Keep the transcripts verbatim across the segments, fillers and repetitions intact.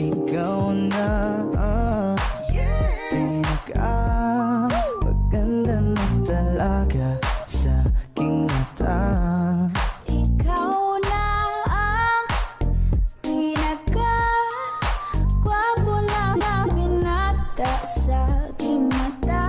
ikaw na ang pinaka-maganda na talaga sa aking mata. Ikaw na ang pinaka-gwapo na binata sa aking mata.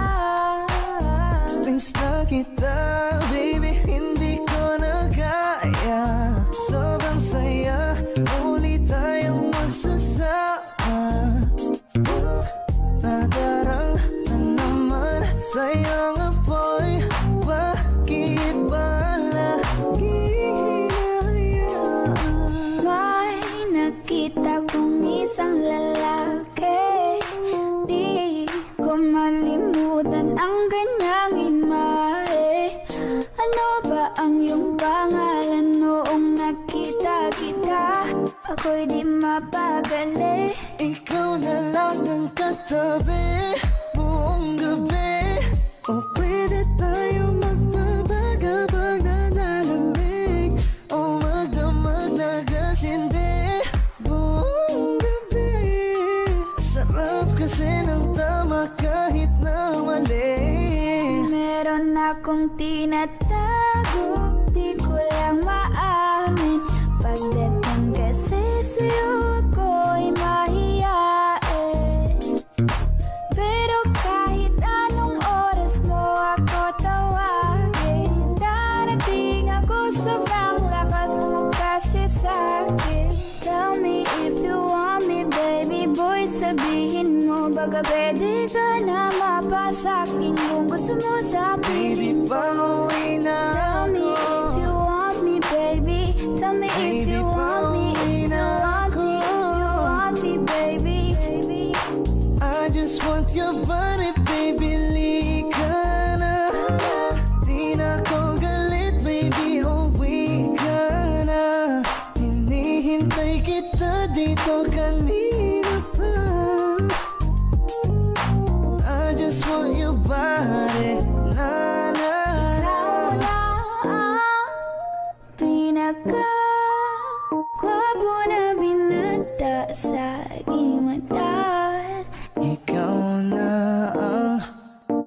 Miss na kita, baby, hindi ko na kaya. Sobrang saya, uli tayong magsasama. uh, Nadarang na naman sayang apoy. Bakit ba laging hinayaan? May nakita kong isang lalaki, di ko malimutan ang kanyang imahe. Ano ba ang iyong pangalan noong nakita kita? Ako'y di mapagali. Ikaw na lang ang katabi buong gabi. O pwede tayo magpabagabag na nalamig, o magdamag na gasindi buong gabi. Sarap kasi ng tama kahit na mali. Meron akong tinatago, di ko lang maamin. Pagdating kasi sa'yo ako'y mahiyain. Pero kahit anong oras mo ako tawagin, darating ako, sobrang lakas mo kasi sa'kin. Tell me if you want me, baby boy, sabihin mo baka pwede ka na mapasakin kung gusto mo sa Baby, piling ko. pauwi na Tell me if you want me, baby. Tell me if you want me, if you want me, if you want me, baby. I just want your body, baby, lika na. Di na ko galit, baby, uwi ka na. Hinihintay kita dito kanina pa. I just want your body, na na. Ikaw na ang pinaka-gwapo na binata sa aking mata. Ikaw na ang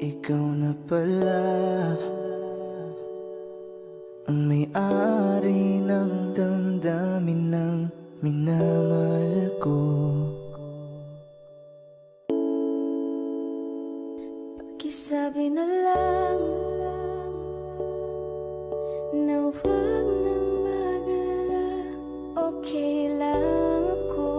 ikaw na pala ang may-ari ng damdamin ng minamahal ko. Pakisabi na lang na huwag nang mag-alala, okay lang ako.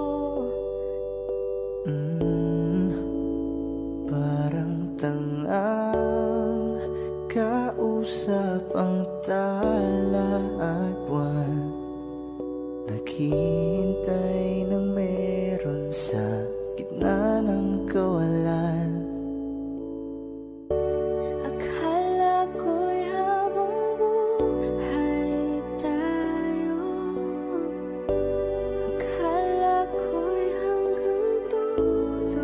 mm, Parang tangang kausap ang tala at buwan, naghihintay ng meron sa gitna ng kawalan. Akala ko'y habang buhay tayo, akala ko'y hanggang dulo,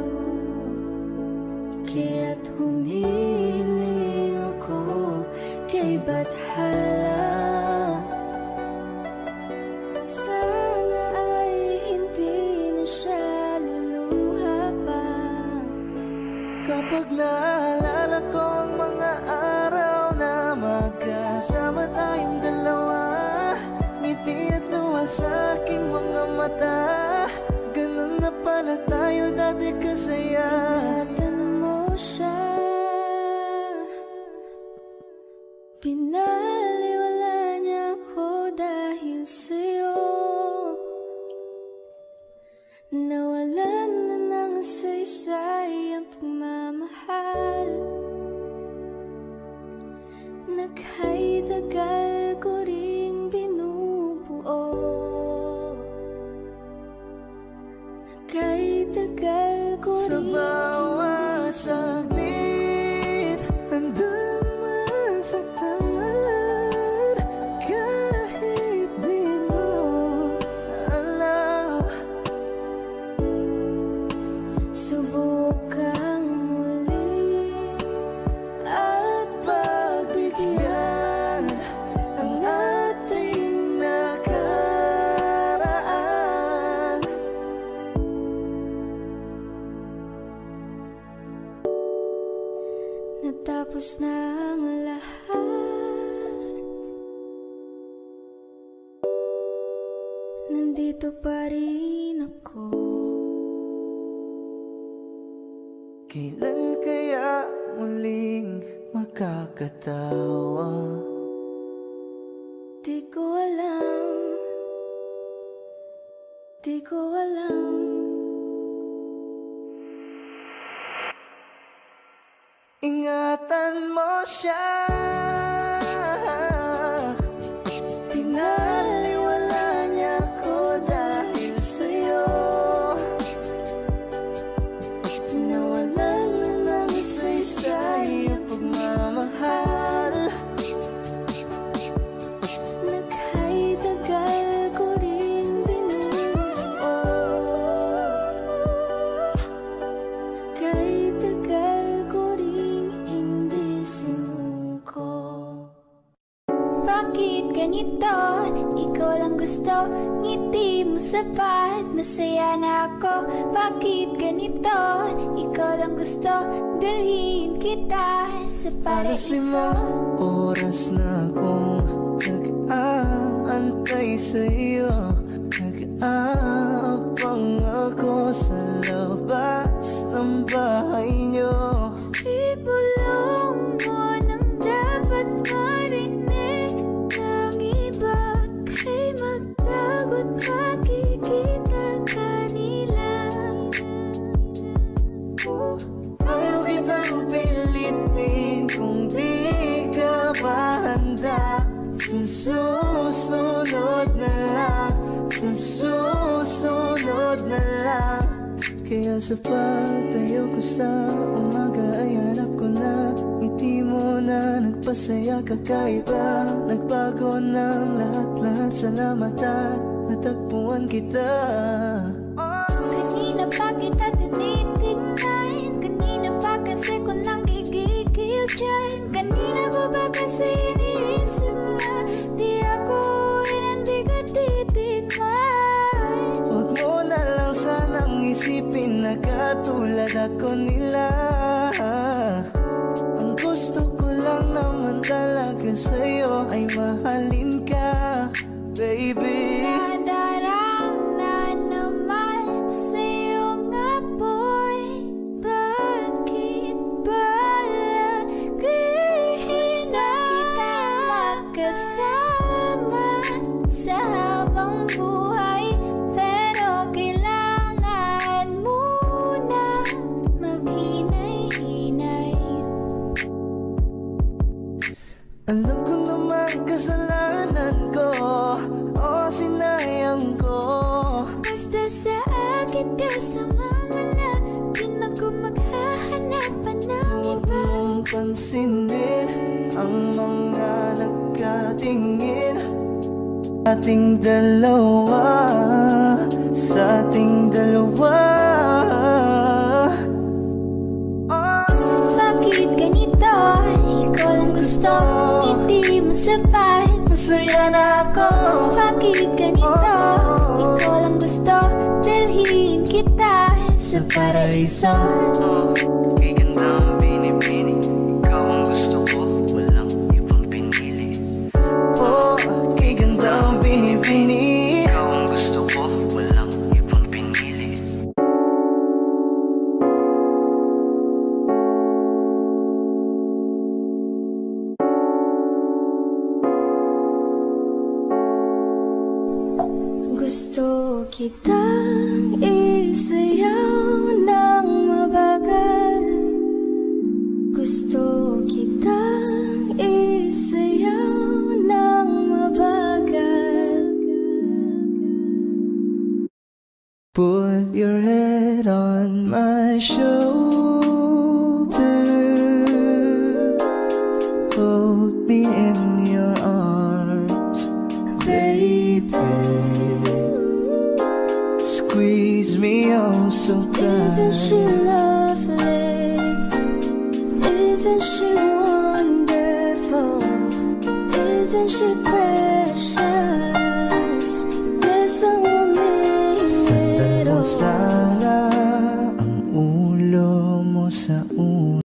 kaya't humiling ako kay Bathala. Sana ay hindi na siya luluha pa. Kapag naalala ko ang mga araw na magkasama tayong dalawa, ngiti at luha sa aking mga mata, ganun na pala tayo dati kasaya. Ingatan mo siya, pinaliwala niya ako dahil sa'yo. Nawalan na ng saysay ang pagmamahal, na kahit tagal ko ring binubuo, na kahit tagal ko Sa ring bawat saglit, handang masaktan, kahit di mo alam. subukang muli at pagbigyan ang ating nakaraan. Natapos na ang lahat, nandito pa rin ako. Kailan kaya muling makakatawa? Di ko alam, di ko alam. Ingatan mo siya, pinaliwala niya ko dahil sa'yo. Nawalan na ng saysay ang pagmamahal, na kahit tagal ko rin binubuo, na kahit tagal ko rin hindi sinuko. Bakit ganito? Ikaw lang gusto, ngiti mo sapat, masaya na ako. Bakit ganito? Ikaw lang gusto, dalhin kita sa Halos paraiso. limang oras na akong nag-aantay sa'yo, nag-aabang ako sa labas ng bahay niyo. Ibulong mo nang dapat marinig ng iba, kay magtago't makikita kanila. Ayaw kitang pilitin kung di ka pa handa. Sa susunod na lang, sa susunod na lang. Kaya sa pagtayo ko sa umaga ay hanap ko na ngiti mo na nagpasaya kakaiba. Nagbago ng lahat-lahat, salamat at natagpuan kita. Kanina pa kita tinitingnan, kanina pa kasi ko nang gigigil dyan. Kanina ko ba kasi iniisip na di ako hindi ka titigman. Huwag mo na lang sanang isipin na katulad ako nila. talaga sa'yo ay mahalin ka, baby. Nadarang na naman sa iyong apoy. Bakit ba lagi na magkasama sa habang buhay? Pero kailangan muna maghinay-hinay. Alam ko naman kasalanan ko, o sinayang ko. Basta sa akin kasama na, di na ko maghahanap pa ng Huwag iba. mong pansinin ang mga nagkatingin. Ating dalawa, sa ating dalawa. Bakit ganito? Ikaw lang gusto, hindi mo sapat. Masaya na ako. Bakit ganito? Ikaw lang gusto, dalhin kita sa paraiso. Oh, kay ganda ang binibini, ikaw ang gusto ko, walang ibang pinili. Oh, kay ganda ang binibini, ikaw ang gusto ko, walang ibang pinili. Gusto kitang isayaw ng mabagal. Gusto kitang isayaw ng mabagal. Put your head on my shoulder, hold me in your arms, baby. Squeeze me oh so tight. Isn't she lovely? Isn't she wonderful? Isn't she precious? There's a woman Sandan mo little. sana ang ulo mo sa ulo.